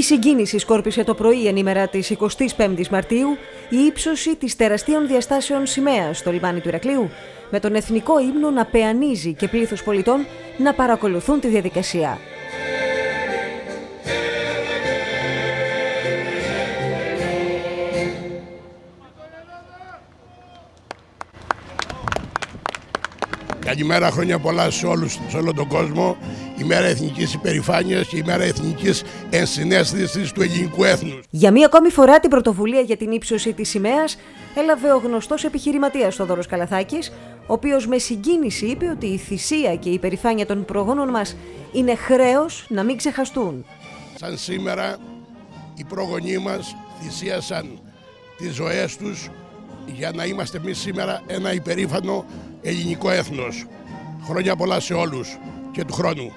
συγκίνηση σκόρπισε το πρωί εν ημέρα της 25ης Μαρτίου η ύψωση της τεραστίων διαστάσεων σημαίας στο λιμάνι του Ηρακλείου, με τον εθνικό ύμνο να πεανίζει και πλήθος πολιτών να παρακολουθούν τη διαδικασία. Καλημέρα, χρόνια πολλά σε όλους, σε όλο τον κόσμο. Η μέρα εθνικής υπερηφάνειας και η μέρα εθνικής ενσυναίσθησης του ελληνικού έθνους. Για μία ακόμη φορά την πρωτοβουλία για την ύψωση της σημαίας έλαβε ο γνωστός επιχειρηματίας Θόδωρος Καλαθάκης, ο οποίος με συγκίνηση είπε ότι η θυσία και η υπερηφάνεια των προγόνων μας είναι χρέος να μην ξεχαστούν. Σαν σήμερα οι προγονείς μας θυσίασαν τις ζωές τους για να είμαστε εμείς σήμερα ένα υπερήφανο ελληνικό έθνος. Χρόνια πολλά σε όλους και του χρόνου.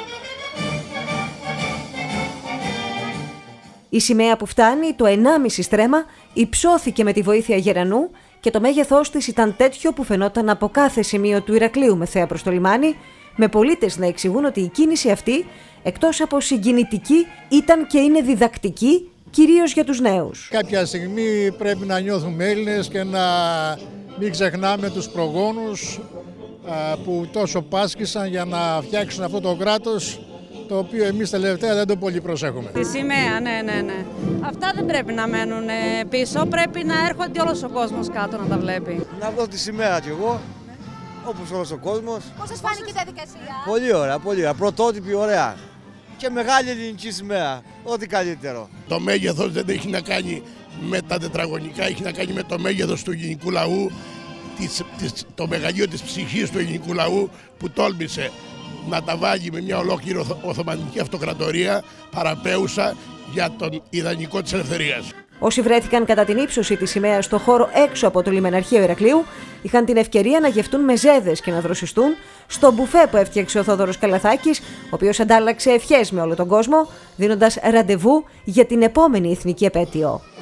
Η σημαία που φτάνει το 1,5 στρέμμα υψώθηκε με τη βοήθεια γερανού και το μέγεθός της ήταν τέτοιο που φαινόταν από κάθε σημείο του Ηρακλείου με θέα προς το λιμάνι, με πολίτες να εξηγούν ότι η κίνηση αυτή, εκτός από συγκινητική, ήταν και είναι διδακτική, κυρίως για τους νέους. Κάποια στιγμή πρέπει να νιώθουμε Έλληνες και να μην ξεχνάμε τους προγόνους που τόσο πάσχησαν για να φτιάξουν αυτό το κράτος, το οποίο εμείς τελευταία δεν το πολύ προσέχουμε. Τη σημαία, ναι. Αυτά δεν πρέπει να μένουν πίσω, πρέπει να έρχονται όλος ο κόσμος κάτω να τα βλέπει. Να δω τη σημαία κι εγώ, όπως όλος ο κόσμος. Πώς σας φάνηκε η διαδικασία? Πολύ ωραία, πολύ ωραία. Πρωτότυπη, ωραία. Και μεγάλη ελληνική σημαία, ό,τι καλύτερο. Το μέγεθος δεν έχει να κάνει με τα τετραγωνικά, έχει να κάνει με το μέγεθος του ελληνικού λαού, το μεγαλείο της ψυχής του ελληνικού λαού που τόλμησε να τα βάλει με μια ολόκληρη Οθωμανική Αυτοκρατορία παραπέουσα για τον ιδανικό της ελευθερίας. Όσοι βρέθηκαν κατά την ύψωση της σημαίας στο χώρο έξω από το λιμεναρχείο Ηρακλείου είχαν την ευκαιρία να γευτούν μεζέδες και να δροσιστούν στο μπουφέ που έφτιαξε ο Θόδωρος Καλαθάκης, ο οποίος αντάλλαξε ευχές με όλο τον κόσμο, δίνοντας ραντεβού για την επόμενη εθνική επέτειο.